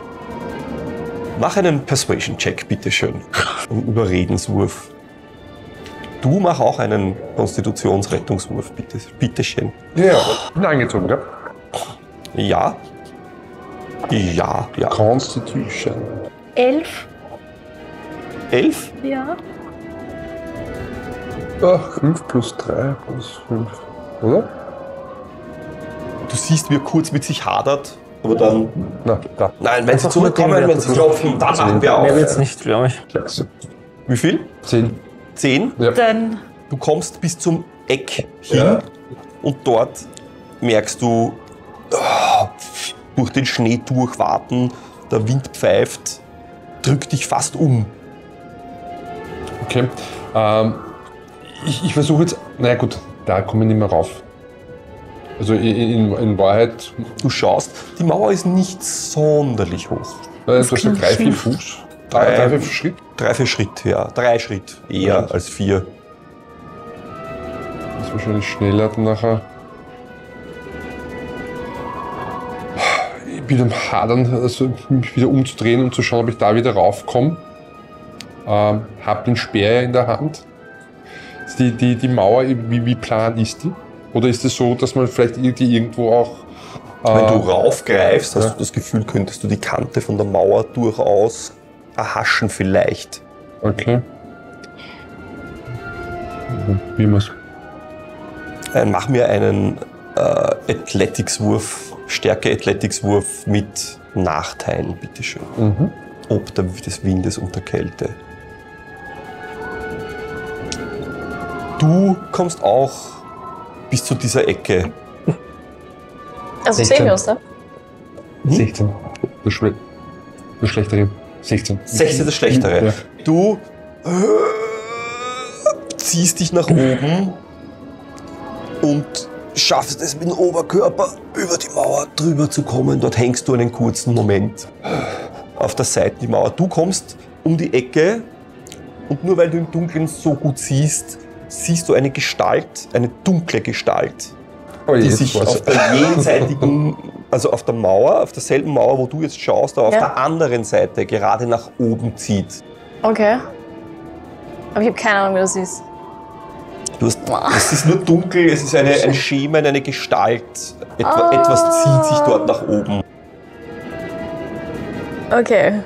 Mach einen Persuasion-Check, bitteschön. Einen Überredenswurf. Du mach auch einen Konstitutionsrettungswurf, bitte, bitteschön. Ja, bin angezogen, gell? Ja. Ja, ja. Constitution. Elf? Elf? Ja. Ach, fünf plus drei plus fünf, oder? Du siehst, wie er kurz mit sich hadert, aber dann... Na, da. Nein, wenn sie Einfach nur zurückkommen, den wenn sie Wert. klopfen, dann machen wir Mehr auf. wird's nicht, glaube ich. Klasse. Wie viel? Zehn. Zehn? Ja. Dann... Du kommst bis zum Eck hin Ja. und dort merkst du, ah, durch den Schnee durchwarten, der Wind pfeift, drückt dich fast um. Okay. Ähm, ich ich versuche jetzt. Naja, gut, da komme ich nicht mehr rauf. Also in, in, in Wahrheit. Du schaust, die Mauer ist nicht sonderlich hoch. Äh, du hast gesagt, drei, vier Fuß. Drei, drei, vier Schritt. Drei, vier Schritt, ja. Drei Schritt eher Ja. als vier. Das ist wahrscheinlich schneller dann nachher. Ich bin am Hadern, also mich wieder umzudrehen und zu schauen, ob ich da wieder raufkomme. Ähm, hab den Speer in der Hand. Die, die, die Mauer, wie, wie plan ist die? Oder ist es so, dass man vielleicht irgendwie irgendwo auch. Äh, Wenn du raufgreifst, hast ja. du das Gefühl, könntest du die Kante von der Mauer durchaus erhaschen vielleicht. Okay. Wie wir's? Äh, mach mir einen äh, Athletics-Wurf, Stärke-Athletics-Wurf mit Nachteilen, bitteschön. Mhm. Ob der, des Windes und der Kälte. Du kommst auch bis zu dieser Ecke. Also sechzehn. sehen wir uns da? sechzehn. Das, Schle das Schlechtere. sechzehn. sechzehn das Schlechtere. Ja. Du äh, ziehst dich nach oben und schaffst es mit dem Oberkörper über die Mauer drüber zu kommen. Dort hängst du einen kurzen Moment auf der Seite die Mauer. Du kommst um die Ecke und nur weil du im Dunkeln so gut siehst, siehst du eine Gestalt, eine dunkle Gestalt, Oh, die jetzt sich war's. auf der jenseitigen, also auf der Mauer, auf derselben Mauer, wo du jetzt schaust, aber auf Ja. der anderen Seite gerade nach oben zieht. Okay. Aber ich habe keine Ahnung, wie das ist. Du hast, es ist nur dunkel, es ist eine, ein Schemen, eine Gestalt. Etwa, Ah. Etwas zieht sich dort nach oben. Okay.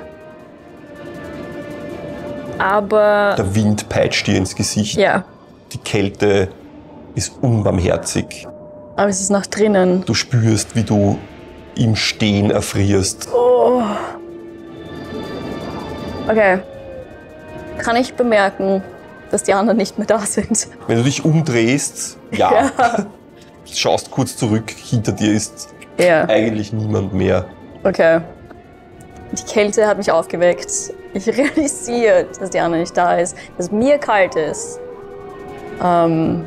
Aber Der Wind peitscht dir ins Gesicht. ja, Die Kälte ist unbarmherzig. aber es ist noch drinnen. Du spürst, wie du im Stehen erfrierst. Oh. Okay. Kann ich bemerken, dass die anderen nicht mehr da sind? Wenn du dich umdrehst, ja. Ja. schaust kurz zurück, hinter dir ist Ja. eigentlich niemand mehr. Okay. Die Kälte hat mich aufgeweckt. Ich realisiere, dass die andere nicht da ist, dass mir kalt ist. Ähm,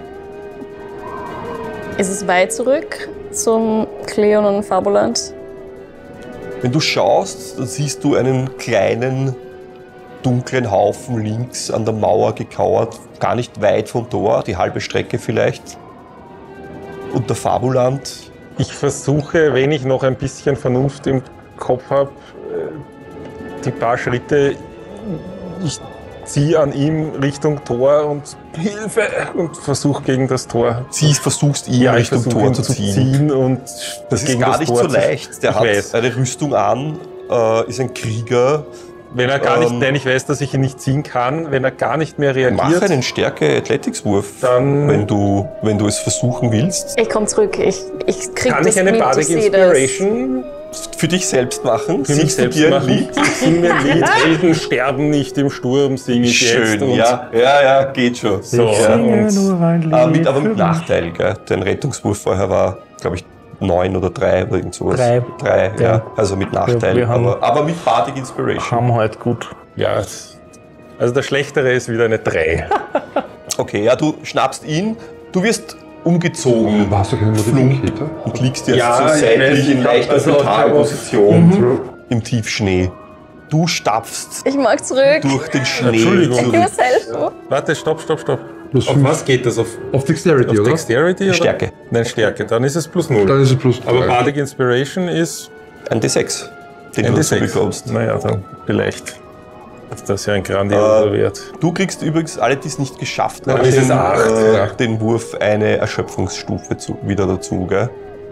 ist es weit zurück zum Cleon und Fabuland? Wenn du schaust, dann siehst du einen kleinen, dunklen Haufen links an der Mauer gekauert, gar nicht weit vom Tor, die halbe Strecke vielleicht. Und der Fabuland. Ich versuche, wenn ich noch ein bisschen Vernunft im Kopf habe, die paar Schritte, ich ziehe an ihm Richtung Tor und Hilfe und versuche gegen das Tor. Ziehst, versuchst ihn ja, Richtung Tor zu ziehen. ziehen und das ist gegen gar das nicht Tor so zu- leicht. Der ich hat weiß. eine Rüstung an, äh, ist ein Krieger. Wenn er gar nicht, Ähm, denn ich weiß, dass ich ihn nicht ziehen kann, wenn er gar nicht mehr Mach reagiert, einen Stärke-Athletics-Wurf, Dann- wenn du, wenn du es versuchen willst. Ich komme zurück. Ich, ich krieg kann das ich eine mit, Bardic ich seh das. Inspiration Für dich selbst machen. für mich Singst du selbst dir ein machen? Lied? Ich singe mir ein Lied, Helden sterben nicht im Sturm, singe ich jetzt. Schön, Und ja. Ja, ja, geht schon. So, ja. und Äh, mit, aber mit Nachteil, gell? Dein Rettungswurf vorher war, glaube ich, neun oder drei oder irgend sowas. Drei. Drei, ja. Ja. Also mit Nachteil. wir haben- aber, aber mit Bardic Inspiration. Haben halt gut. ja, also der Schlechtere ist wieder eine drei. Okay, ja, du schnappst ihn, du wirst umgezogen Warst du keine Modifikator? und liegst jetzt Ja, so ich weiß, seitlich ich in hab- leichter also, Position im Tiefschnee. Du stapfst Ich mag zurück. durch den Schnee Entschuldigung. Ich zurück. muss helfen. Warte, stopp, stopp, stopp. Plus Auf fünf. was geht das? Auf, Auf Dexterity, auf oder? Dexterity? Oder? Stärke. Nein, Stärke. Dann ist es plus null. Dann ist es plus Aber drei. Bardic Inspiration ist Ein D sechs, den ein du D dazu sechs. bekommst. Naja, dann vielleicht. Ist das ja ein grandioser Äh, Wert. Du kriegst übrigens alle, die es nicht geschafft Dann haben, ist es den, acht, äh, ja. den Wurf eine Erschöpfungsstufe zu, wieder dazu, gell?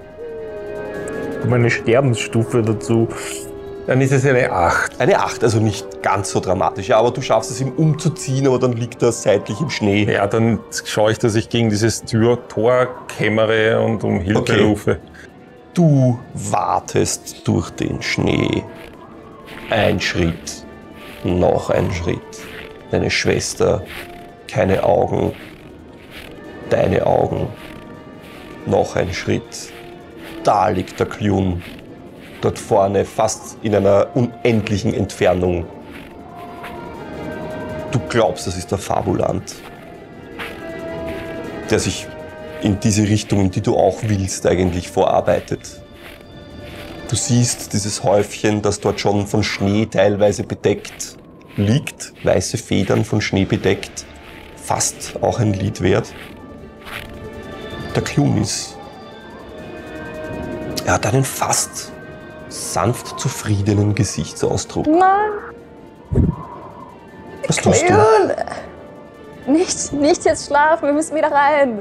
Meine Sterbensstufe dazu. Dann ist es eine acht. Eine acht, also nicht ganz so dramatisch, ja, aber du schaffst es ihm umzuziehen, aber dann liegt er seitlich im Schnee. Ja, dann schaue ich, dass ich gegen dieses Tür Tor kämmere und um Hilfe Okay. rufe. Du wartest durch den Schnee. Ein Schritt, noch ein Schritt. Deine Schwester, keine Augen. Deine Augen, noch ein Schritt. Da liegt der Klun. Dort vorne, fast in einer unendlichen Entfernung. Du glaubst, das ist der Fabuland, der sich in diese Richtung, in die du auch willst, eigentlich vorarbeitet. Du siehst dieses Häufchen, das dort schon von Schnee teilweise bedeckt liegt, weiße Federn von Schnee bedeckt, fast auch ein Lied wert. Der Klumis. Er hat einen fast sanft zufriedenen Gesichtsausdruck. Nein, Was tust du? Leon. Nicht, nicht jetzt schlafen, wir müssen wieder rein.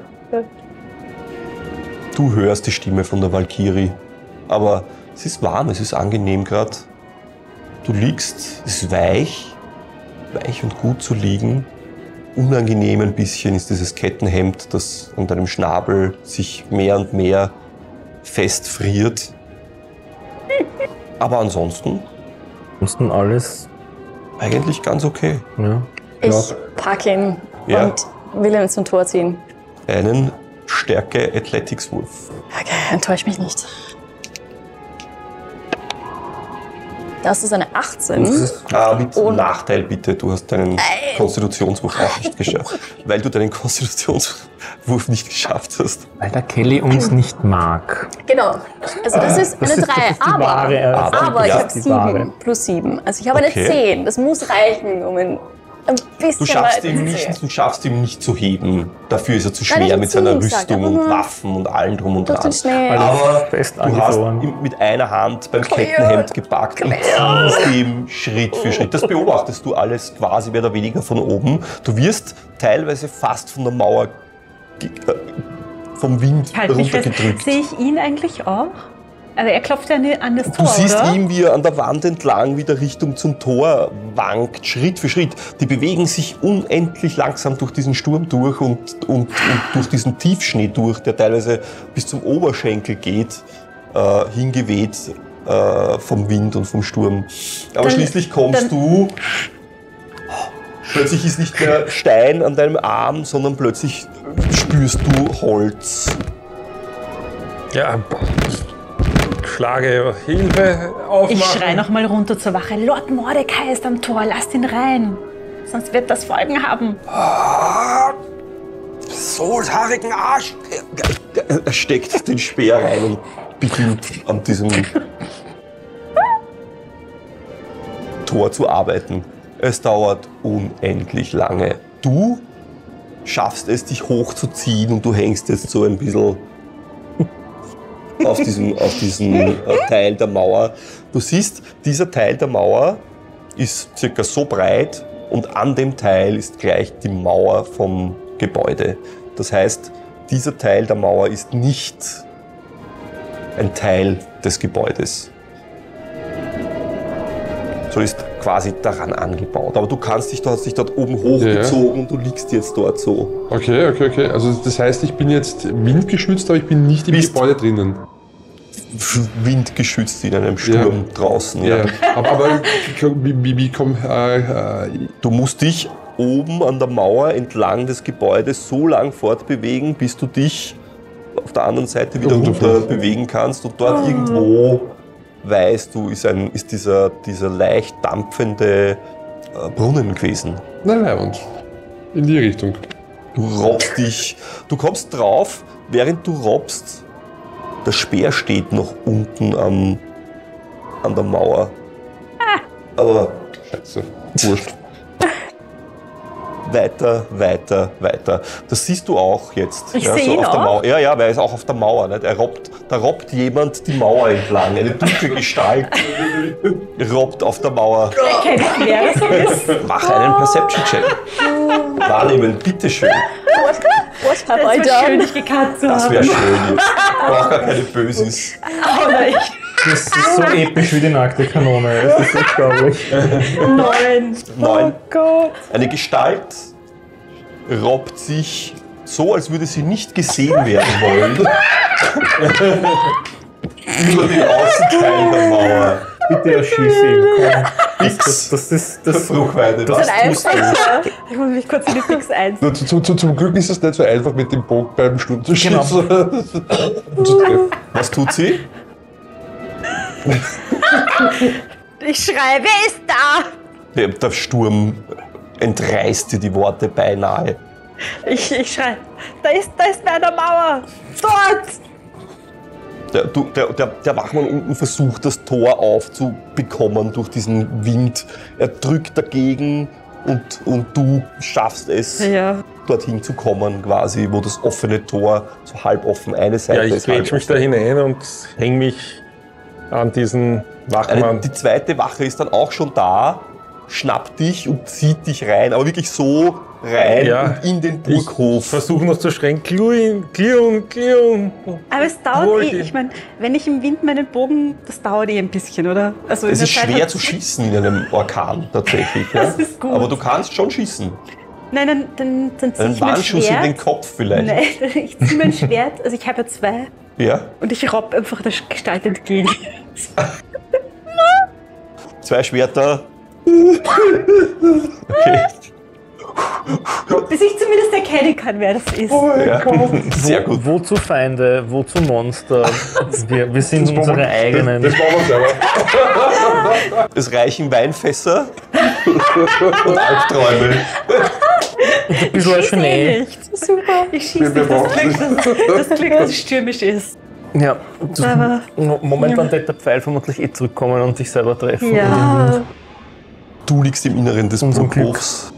Du hörst die Stimme von der Valkyrie, aber es ist warm, es ist angenehm gerade. Du liegst, es ist weich, weich und gut zu liegen. Unangenehm ein bisschen ist dieses Kettenhemd, das an deinem Schnabel sich mehr und mehr festfriert. Aber ansonsten Ansonsten alles. eigentlich ganz okay. Ja. Ich pack ihn Ja. und will ihn zum Tor ziehen. Einen Stärke-Athletics-Wurf. Okay, enttäusch mich nicht. Das ist eine achtzehn. Ah, mit Und- Nachteil bitte, du hast deinen Konstitutionswurf auch nicht geschafft. Weil du deinen Konstitutionswurf nicht geschafft hast. Weil der Kelly uns nicht mag. Genau. Also das ist Das eine ist- das drei, ist die aber, wahre- aber, aber, ich ja, habe die wahre. sieben plus sieben. Also ich habe Okay. eine zehn. Das muss reichen, um ihn ein bisschen Du schaffst, weiter ihn zu nicht, sehen. du schaffst ihn nicht zu heben. Dafür ist er zu Nein, schwer ich mit hab seiner zu ihm gesagt, Rüstung aber und nur Waffen und allem drum und Durch dran. den Schnee. Aber fest du hast angefroren. ihn mit einer Hand beim Clear. Kettenhemd gepackt und Clear. ziehst ihm Schritt für Schritt. Das beobachtest du alles quasi mehr oder weniger von oben. Du wirst teilweise fast von der Mauer ge- äh, vom Wind Ich halte mich fest. runtergedrückt. Sehe ich ihn eigentlich auch? Also er klopft ja an- an das Du Tor, siehst oder? ihn, wie er an der Wand entlang wieder Richtung zum Tor wankt, Schritt für Schritt. Die bewegen sich unendlich langsam durch diesen Sturm durch und, und, und durch diesen Tiefschnee durch, der teilweise bis zum Oberschenkel geht, äh, hingeweht äh, vom Wind und vom Sturm. Aber Dann- schließlich kommst dann- du, plötzlich ist nicht mehr Stein an deinem Arm, sondern plötzlich spürst du Holz Ja, ich schlage Hilfe aufmachen. Ich schreie nochmal runter zur Wache. Lord Mordecai ist am Tor, lasst ihn rein. Sonst wird das Folgen haben. Ah, so haarigen Arsch! Er steckt den Speer rein und beginnt an diesem Tor zu arbeiten. Es dauert unendlich lange. Du schaffst es, dich hochzuziehen und du hängst jetzt so ein bisschen auf diesem, auf diesem äh, Teil der Mauer. Du siehst, dieser Teil der Mauer ist circa so breit und an dem Teil ist gleich die Mauer vom Gebäude. Das heißt, dieser Teil der Mauer ist nicht ein Teil des Gebäudes. So ist quasi daran angebaut. Aber du kannst dich, du hast dich dort oben hochgezogen ja. und du liegst jetzt dort so. Okay, okay, okay. Also das heißt, ich bin jetzt windgeschützt, aber ich bin nicht im Bist Gebäude drinnen. Windgeschützt in einem Sturm ja. draußen. Ja. ja. Aber, aber wie, wie, wie komm, äh, äh, du musst dich oben an der Mauer entlang des Gebäudes so lang fortbewegen, bis du dich auf der anderen Seite wieder runter bewegen kannst und dort oh. irgendwo weißt du, ist, ein, ist dieser, dieser leicht dampfende äh, Brunnen gewesen. Nein, nein, und in die Richtung. Du robbst dich, du kommst drauf, während du robbst, der Speer steht noch unten am, an der Mauer. Aber Scheiße, wurscht. Weiter, weiter, weiter. Das siehst du auch jetzt. Ich ja, sehe so ihn auf der auch? Mauer. Ja, ja, weil er ist auch auf der Mauer. Nicht? Er robbt, da robbt jemand die Mauer entlang. Eine dunkle Gestalt robbt auf der Mauer. Kennt wer das ist? Mach einen Perception-Check. Wahrnehmen, bitteschön. Das wäre schön, dich gekannt zu haben. Das wäre schön jetzt. Ich brauche gar keine Böses. Oder ich. Das ist so episch wie die nackte Kanone. Das ist unglaublich. Neun. Neun. Oh Gott. Eine Gestalt robbt sich so, als würde sie nicht gesehen werden wollen, über den Außenteil der Mauer. Bitte erschieß ihn. Komm. Fix. Das, das ist das. Fruchtweide, Das was ist ein tust du? Einfacher. Ich muss mich kurz in die Fix eins. Zu, zu, zu, zum Glück ist es nicht so einfach, mit dem Bogen beim Sturm zu schießen. Genau. Und zu treffen. Was tut sie? Ich schreie, wer ist da? Der, der Sturm entreißt dir die Worte beinahe. Ich, ich schreie, da ist, da ist wer an der Mauer. Dort! Der, du, der, der, der Wachmann unten versucht, das Tor aufzubekommen durch diesen Wind. Er drückt dagegen und, und du schaffst es, Ja. dorthin zu kommen, quasi, wo das offene Tor so halb offen, eine Seite Ja, ich ist halb quetsche mich da offen. hinein und hänge mich an diesen Wachmann. Eine, die zweite Wache ist dann auch schon da, schnappt dich und zieht dich rein, aber wirklich so rein Ja. und in den Ich Burghof. versuche noch zu schreien, Kliun, Kliun, Kliun. Aber es dauert Wollte. eh, ich meine, wenn ich im Wind meinen Bogen, das dauert eh ein bisschen, oder? Also in Es der ist Zeit schwer hat- zu schießen in einem Orkan, tatsächlich. Ja? Das ist gut. Aber du kannst schon schießen. Nein, dann, dann, dann ziehe Einen ich mein Warnschuss in den Schwert. Kopf vielleicht. Nein, ich ziehe mein Schwert, also ich habe ja zwei, Ja? und ich robb einfach der Gestalt entgegen. Zwei Schwerter. Okay. Bis ich zumindest erkennen kann, wer das ist. Ja. Sehr gut. Wozu Feinde, wozu Monster? Wir, wir sind unsere eigenen. Das machen wir selber. Es reichen Weinfässer und Albträume. Ein bisschen Ich Schnee. eh nicht. Super. Ich schieße Wir nicht. Das brauchen Glück, dass, das Glück, dass es stürmisch ist. Ja, Aber- momentan wird der Pfeil vermutlich eh zurückkommen und dich selber treffen. Ja. Du liegst im Inneren des Unser Burghofs.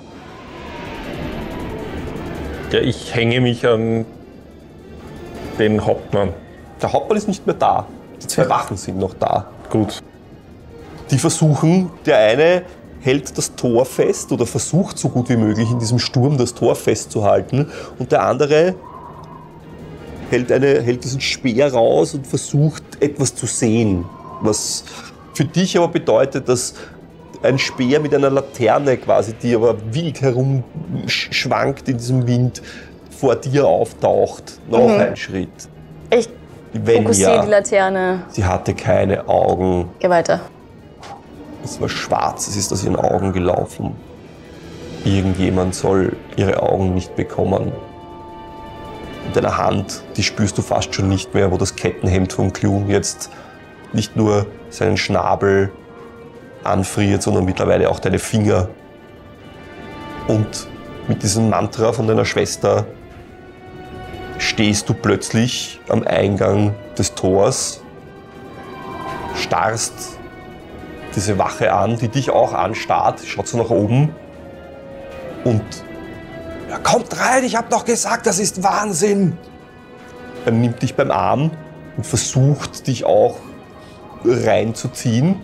Ja, ich hänge mich an den Hauptmann. Der Hauptmann ist nicht mehr da. Die zwei Wachen sind noch da. Gut. Die versuchen, der eine hält das Tor fest oder versucht so gut wie möglich in diesem Sturm das Tor festzuhalten und der andere hält, eine, hält diesen Speer raus und versucht etwas zu sehen, was für dich aber bedeutet, dass ein Speer mit einer Laterne quasi, die aber wild herum sch- schwankt in diesem Wind, vor dir auftaucht. Noch Mhm. ein Schritt. Ich Wenn fokussiere die ja, Laterne. sie hatte keine Augen. Geh weiter. Es war schwarz, es ist aus ihren Augen gelaufen. Irgendjemand soll ihre Augen nicht bekommen. In deiner Hand, die spürst du fast schon nicht mehr, wo das Kettenhemd von Clune jetzt nicht nur seinen Schnabel anfriert, sondern mittlerweile auch deine Finger. Und mit diesem Mantra von deiner Schwester stehst du plötzlich am Eingang des Tors, starrst diese Wache an, die dich auch anstarrt, schaut so nach oben und ja, kommt rein, ich hab doch gesagt, das ist Wahnsinn. Er nimmt dich beim Arm und versucht dich auch reinzuziehen.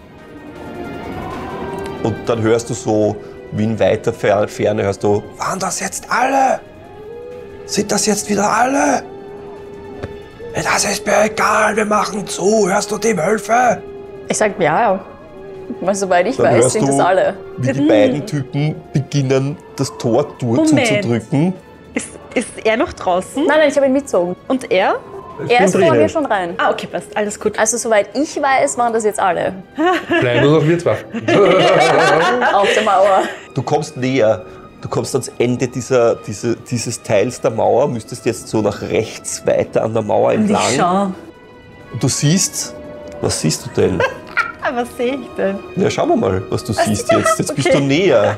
Und dann hörst du so, wie in weiter Ferne hörst du, waren das jetzt alle? Sind das jetzt wieder alle? Das ist mir egal, wir machen zu, hörst du die Wölfe? Ich sag ja, ja. Weil soweit ich Dann weiß, hörst sind du, das alle. wie die beiden Typen beginnen, das Tor durchzudrücken. Ist, ist er noch draußen? Nein, nein, ich habe ihn mitgezogen. Und er? Er ist vor mir schon rein. Ah, okay, passt. Alles gut. Also soweit ich weiß, waren das jetzt alle. Bleiben nur noch wir zwei. Auf der Mauer. Du kommst näher. Du kommst ans Ende dieser, diese, dieses Teils der Mauer, müsstest jetzt so nach rechts weiter an der Mauer entlang. Und ich schau. Und du siehst, was siehst du denn? Was sehe ich denn? Ja, schauen wir mal, was du siehst jetzt. Jetzt bist du näher.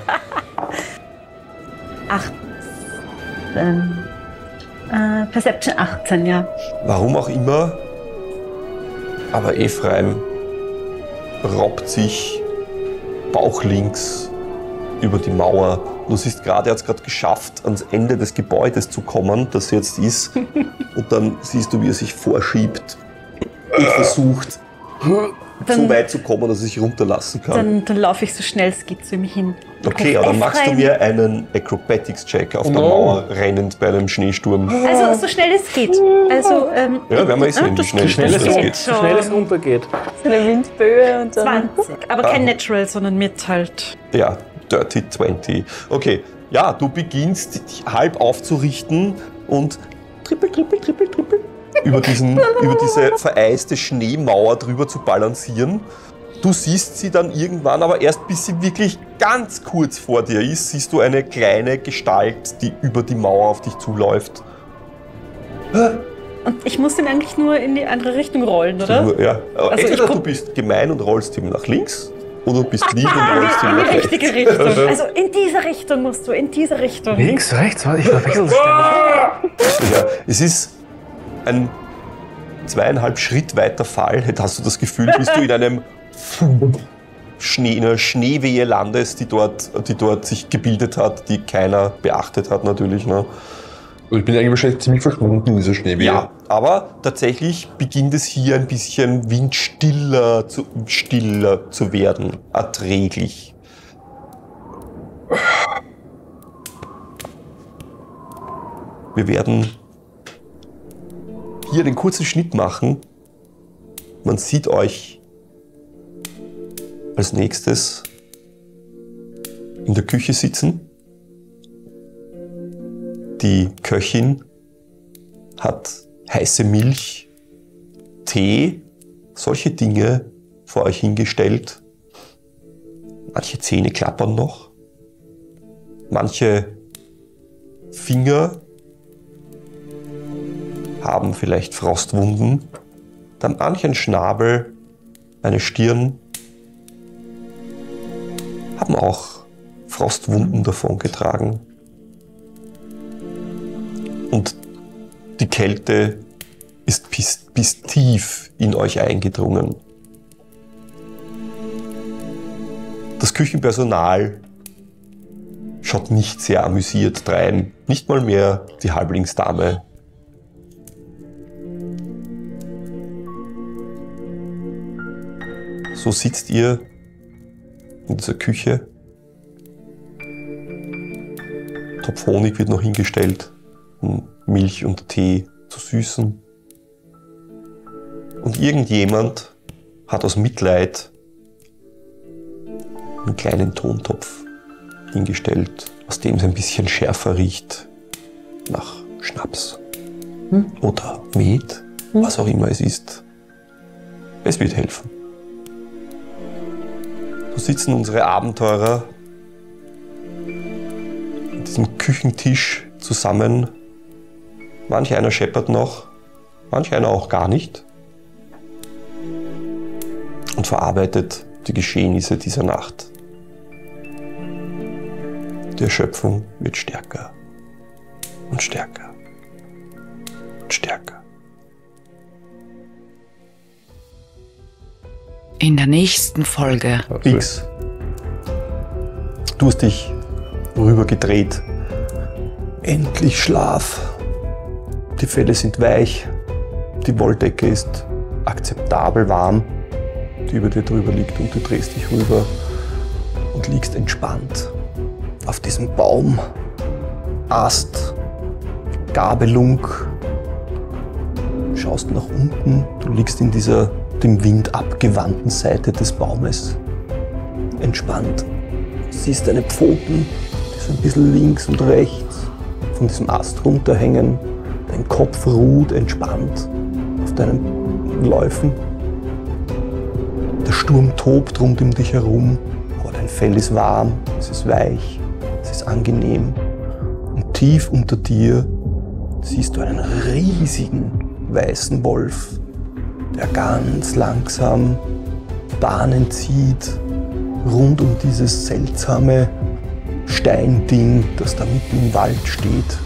achtzehn. Äh, Perception achtzehn, ja. Warum auch immer, aber Ephraim robbt sich bauchlinks über die Mauer. Du siehst gerade, er hat es gerade geschafft, ans Ende des Gebäudes zu kommen, das jetzt ist. Und dann siehst du, wie er sich vorschiebt und versucht, Dann, so weit zu kommen, dass er sich runterlassen kann. Dann, dann laufe ich so schnell es geht zu ihm hin. Okay, aber dann machst du mir einen Acrobatics-Check auf Oh der no. Mauer, rennend bei einem Schneesturm. Also so schnell es geht. Also, ähm, Ja, werden wir eh sehen, wie das schnell Schnell es, das geht geht. so schnell es runtergeht. So eine Windböe und dann. zwanzig. Aber kein Natural, sondern mit halt. Ja, Dirty zwanzig. Okay, ja, du beginnst dich halb aufzurichten und trippel, trippel, trippel, trippel über, diesen, über diese vereiste Schneemauer drüber zu balancieren. Du siehst sie dann irgendwann, aber erst bis sie wirklich ganz kurz vor dir ist, siehst du eine kleine Gestalt, die über die Mauer auf dich zuläuft. Und ich muss den eigentlich nur in die andere Richtung rollen, oder? Nur, ja. Aber Also ich entweder du guck- bist gemein und rollst ihm nach links, oder du bist lieb und rollst ihm In nach die rechts. richtige Richtung. Also in diese Richtung musst du, in diese Richtung. Links, rechts, warte, ich verwechsel das ständig. Ja, es ist ein zweieinhalb Schritt weiter Fall. Jetzt hast du das Gefühl, bist du in einem Schnee, in einer Schneewehe landest, die dort, die dort sich gebildet hat, die keiner beachtet hat natürlich. Ne? Und ich bin eigentlich wahrscheinlich ziemlich verschwunden in dieser Schneewehe. Ja, aber tatsächlich beginnt es hier ein bisschen windstiller zu, stiller zu werden, erträglich. Wir werden hier den kurzen Schnitt machen. Man sieht euch als nächstes in der Küche sitzen. Die Köchin hat heiße Milch, Tee, solche Dinge vor euch hingestellt. Manche Zähne klappern noch. Manche Finger haben vielleicht Frostwunden. Dann manchen Schnabel, eine Stirn haben auch Frostwunden davongetragen. Und die Kälte ist bis, bis tief in euch eingedrungen. Das Küchenpersonal schaut nicht sehr amüsiert drein, nicht mal mehr die Halblingsdame. So sitzt ihr in dieser Küche. Topf Honig wird noch hingestellt, um Milch und Tee zu süßen. Und irgendjemand hat aus Mitleid einen kleinen Tontopf hingestellt, aus dem es ein bisschen schärfer riecht nach Schnaps hm? oder Met, hm? was auch immer es ist. Es wird helfen. So sitzen unsere Abenteurer an diesem Küchentisch zusammen Manch einer scheppert noch, manch einer auch gar nicht und verarbeitet die Geschehnisse dieser Nacht. Die Erschöpfung wird stärker und stärker und stärker. In der nächsten Folge. Bix, du hast dich rübergedreht. Endlich Schlaf. Die Felle sind weich. Die Wolldecke ist akzeptabel warm, die über dir drüber liegt, und du drehst dich rüber und liegst entspannt auf diesem Baum, Ast, Gabelung. Schaust nach unten, du liegst in dieser dem Wind abgewandten Seite des Baumes, entspannt. Siehst deine Pfoten, die so ein bisschen links und rechts von diesem Ast runterhängen. Dein Kopf ruht entspannt auf deinen Läufen. Der Sturm tobt rund um dich herum, aber dein Fell ist warm, es ist weich, es ist angenehm. Und tief unter dir siehst du einen riesigen weißen Wolf, der ganz langsam Bahnen zieht rund um dieses seltsame Steinding, das da mitten im Wald steht.